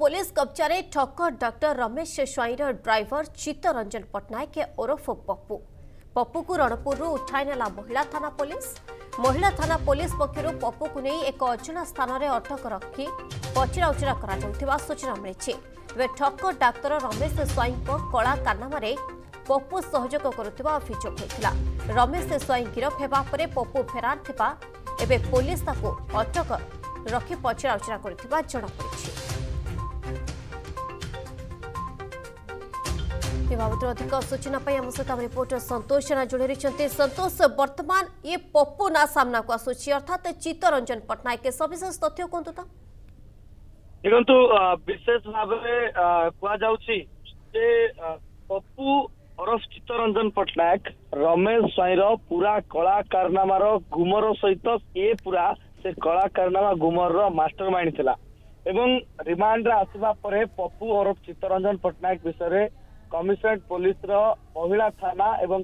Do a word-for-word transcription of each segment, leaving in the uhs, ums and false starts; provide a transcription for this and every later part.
Police कब्जारे ठक्कर doctor Ramesh Swain driver Chittaranjan Pattanaik ओरफ पप्पू पप्पू को रणपुर उठाई नेला महिला थाना पुलिस महिला थाना पुलिस पक्षर पप्पू को नहीं एक अजणा स्थान में अटक रखी पचरा उचरा कर सूचना मिली। ठक्कर डाक्तर रमेश स्वाइन कला कारनामा पप्पू सहयोग करुवा अभियोग होता। रमेश स्वाइन गिरफ होगा पर पप्पू फेरार थिबा एबे पुलिस ताको अटक रखी पचरा उचरा करुवा जଣାपड़ी। बाबद अधिक सूचना आम सहित रिपोर्टर संतोष जेना जोड़ी रही। संतोष, वर्तमान ये पप्पू ना सामना को आसूची अर्थात चित्तरंजन पट्टनायक सविशेष तथ्य कहतु तो देखु विशेष भाव पप्पू ओरफ चित्तरंजन पट्टनायक रमेश स्वाइन पूरा कला कारनामार गुमर सहित ये पूरा से कला कारनामा गुमर मास्टर माइंड थिला एवं रिमांड रे आसवा परे पप्पू ओरफ चित्तरंजन पट्टनायक विषय कमिशनरेट पुलिस महिला थाना एवं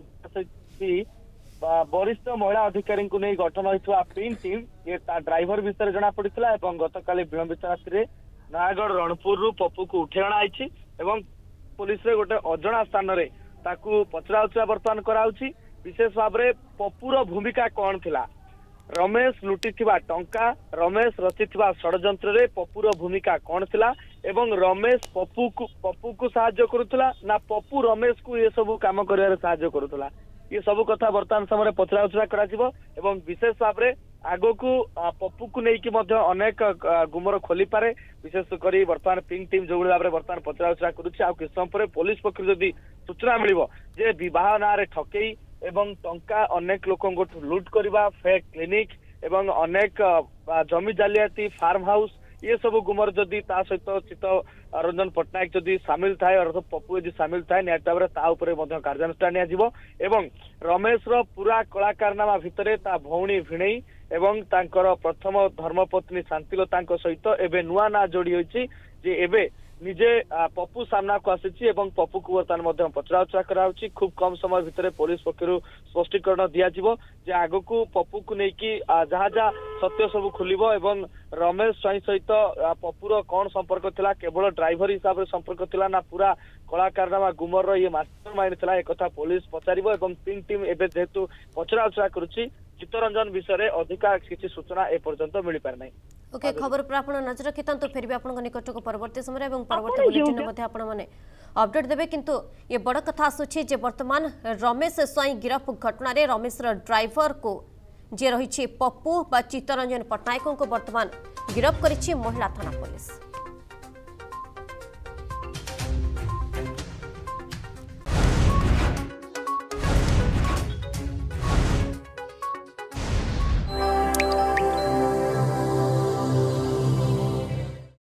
वरिष्ठ महिला अधिकारी को नहीं गठन होता पिन टीम ये ड्राइवर विषय जना पड़ा और गतकाली विलंबित रात्रि नयागढ़ रणपुर पप्पू को उठे अणाई पुलिस रे गोटे अजणा स्थान में पचरा उचरा बर्तमान कराउछि। विशेष भाव में पप्पूर भूमिका कौन थिला, रमेश लुटी टंका रमेश रचिथिबा षड्यंत्र रे पप्पूर भूमिका कौन थिला एवं रमेश पप्पू को पप्पू को साहाय्य करुथला ना पप्पू रमेश को ये सब काम करिवार साहाय्य करुथला ये सब कथा वर्तमान समय पचरा उचरा कराजिबो एवं विशेष भाव में आगो को पप्पू को लेकिन अनेक गुमर खोली पारे। विशेष करी वर्तमान पिंक टीम जो भाव में वर्तमान पचरा उचरा करुछि आ किछ समय पुलिस पक्ष जदि सूचना मिलिबो जे विवाह ना रे ठकेई एवं टंका अनेक लोक लुट करवा फेक क्लिनिक एवं अनेक जमी जालियाती फार्म हाउस ये सब गुमर जदि ता सहित चित्तरंजन पट्टनायक जदि सामिल थाए और पप्पू यदि सामिल थाए निहत भाव में कार्यानुष्ठान नियाजिबो एवं रमेश रो पूरा कला कारनामा भितरे ता भौणी भिणेई एवं तांकर प्रथम धर्मपत्नी शांतिलता सहित एबे नुआ ना जोड़ी होइछि जे एबे निजे पप्पू सामना को आसी पप्पू को बर्तमान पचरा उचरा कराउछि। खूब कम समय भितर पुलिस पक्षर स्पष्टीकरण दियाजिबो जे आगो को पप्पू को लेकिन जहाँ जहाँ सत्य सब खुलिबो एवं रमेश स्वाइन सहित पप्पूर कौन संपर्क थिला केवल ड्राइवर हिसाब से संपर्क थिला ना पूरा कला कारनामा गुमर ये मास्टर माइंड थिला एक कथा पुलिस पचारिबो एवं पिंक टीम एबे जेहेतु पचरा उचरा करुछि चित्तरंजन विषय अधिका किसी सूचना ए पर्यंत मिल पार नहीं। ओके खबर पर आपण नजर रखितंतु फिर भी आपण निकट को परवर्ती समय एवं परवर्ती बुलेटिन मध्ये आपण माने अपडेट देबे किंतु ये बड़ कथा आसुछि जे वर्तमान रमेश स्वाइन गिरफ घटना रे रमेश रो ड्राइवर को जे रहिछि पप्पू बा चित्तरंजन पट्टनायक को वर्तमान गिरफ करिछि महिला थाना पुलिस।